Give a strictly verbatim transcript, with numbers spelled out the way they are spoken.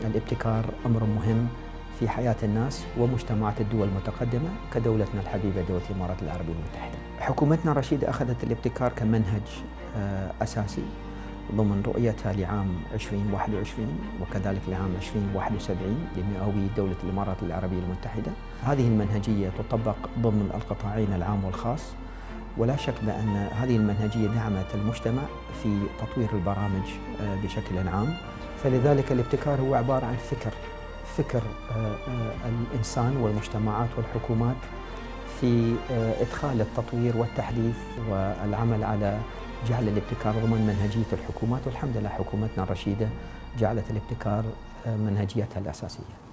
الابتكار أمر مهم في حياة الناس ومجتمعات الدول المتقدمة كدولتنا الحبيبة دولة الإمارات العربية المتحدة. حكومتنا الرشيدة أخذت الابتكار كمنهج أساسي ضمن رؤيتها لعام ألفين وواحد وعشرين وكذلك لعام ألفين وواحد وسبعين لمئوية دولة الإمارات العربية المتحدة. هذه المنهجية تطبق ضمن القطاعين العام والخاص، ولا شك بأن هذه المنهجية دعمت المجتمع في تطوير البرامج بشكل عام. فلذلك الابتكار هو عبارة عن فكر فكر الإنسان والمجتمعات والحكومات في إدخال التطوير والتحديث والعمل على جعل الابتكار ضمن منهجية الحكومات، والحمد لله حكومتنا الرشيدة جعلت الابتكار منهجيتها الأساسية.